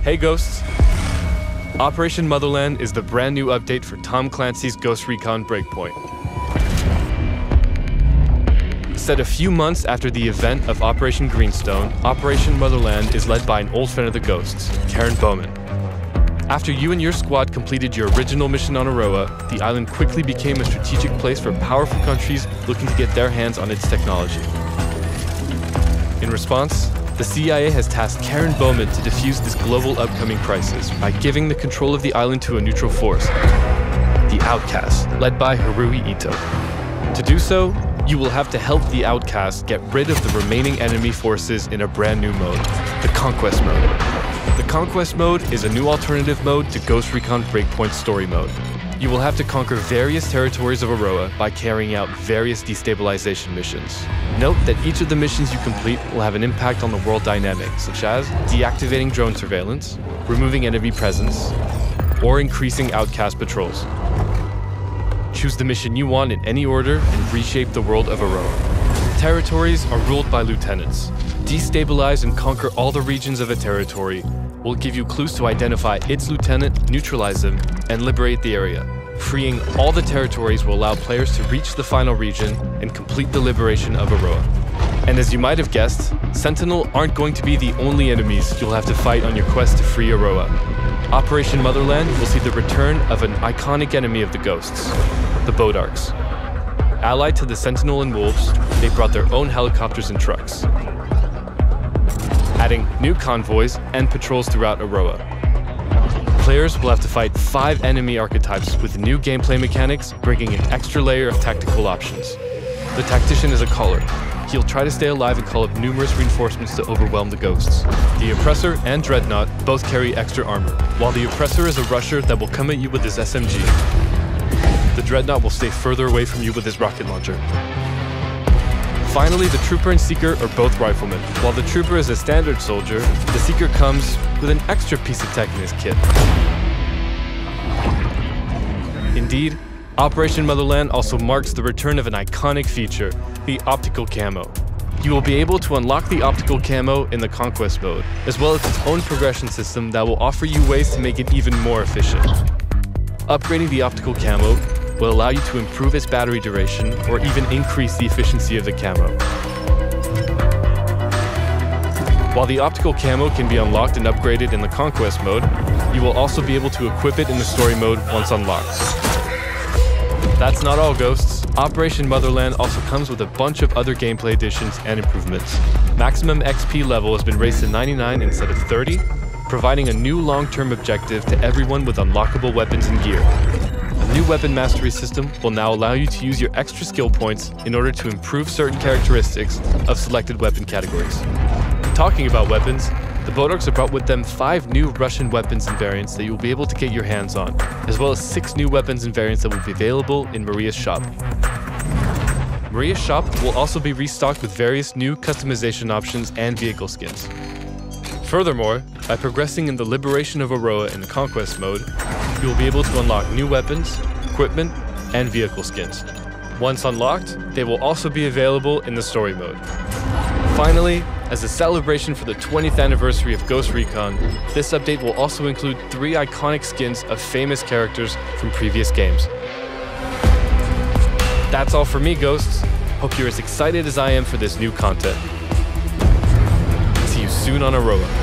Hey Ghosts! Operation Motherland is the brand new update for Tom Clancy's Ghost Recon Breakpoint. Set a few months after the event of Operation Greenstone, Operation Motherland is led by an old friend of the Ghosts, Karen Bowman. After you and your squad completed your original mission on Aroa, the island quickly became a strategic place for powerful countries looking to get their hands on its technology. In response, the CIA has tasked Karen Bowman to defuse this global upcoming crisis by giving the control of the island to a neutral force, the Outcasts, led by Haruhi Ito. To do so, you will have to help the Outcasts get rid of the remaining enemy forces in a brand new mode, the Conquest mode. The Conquest mode is a new alternative mode to Ghost Recon Breakpoint story mode. You will have to conquer various territories of Aroa by carrying out various destabilization missions. Note that each of the missions you complete will have an impact on the world dynamics, such as deactivating drone surveillance, removing enemy presence, or increasing outcast patrols. Choose the mission you want in any order and reshape the world of Aroa. Territories are ruled by lieutenants. Destabilize and conquer all the regions of a territory will give you clues to identify its lieutenant, neutralize them, and liberate the area. Freeing all the territories will allow players to reach the final region and complete the liberation of Aroa. And as you might have guessed, Sentinel aren't going to be the only enemies you'll have to fight on your quest to free Aroa. Operation Motherland will see the return of an iconic enemy of the Ghosts, the Bodarks. Allied to the Sentinel and Wolves, they brought their own helicopters and trucks, adding new convoys and patrols throughout Aroa. Players will have to fight 5 enemy archetypes with new gameplay mechanics, bringing an extra layer of tactical options. The Tactician is a caller. He'll try to stay alive and call up numerous reinforcements to overwhelm the Ghosts. The Oppressor and Dreadnought both carry extra armor, while the Oppressor is a rusher that will come at you with his SMG. The Dreadnought will stay further away from you with his rocket launcher. Finally, the Trooper and Seeker are both riflemen. While the Trooper is a standard soldier, the Seeker comes with an extra piece of tech in his kit. Indeed, Operation Motherland also marks the return of an iconic feature, the optical camo. You will be able to unlock the optical camo in the Conquest mode, as well as its own progression system that will offer you ways to make it even more efficient. Upgrading the optical camo will allow you to improve its battery duration or even increase the efficiency of the camo. While the optical camo can be unlocked and upgraded in the Conquest mode, you will also be able to equip it in the story mode once unlocked. That's not all, Ghosts. Operation Motherland also comes with a bunch of other gameplay additions and improvements. Maximum XP level has been raised to 99 instead of 30, providing a new long-term objective to everyone with unlockable weapons and gear. A new weapon mastery system will now allow you to use your extra skill points in order to improve certain characteristics of selected weapon categories. Talking about weapons, the Bodarks have brought with them 5 new Russian weapons and variants that you'll be able to get your hands on, as well as 6 new weapons and variants that will be available in Maria's shop. Maria's shop will also be restocked with various new customization options and vehicle skins. Furthermore, by progressing in the liberation of Aroa in the Conquest mode, you will be able to unlock new weapons, equipment, and vehicle skins. Once unlocked, they will also be available in the story mode. Finally, as a celebration for the 20th anniversary of Ghost Recon, this update will also include 3 iconic skins of famous characters from previous games. That's all for me, Ghosts. Hope you're as excited as I am for this new content. See you soon on Aroa.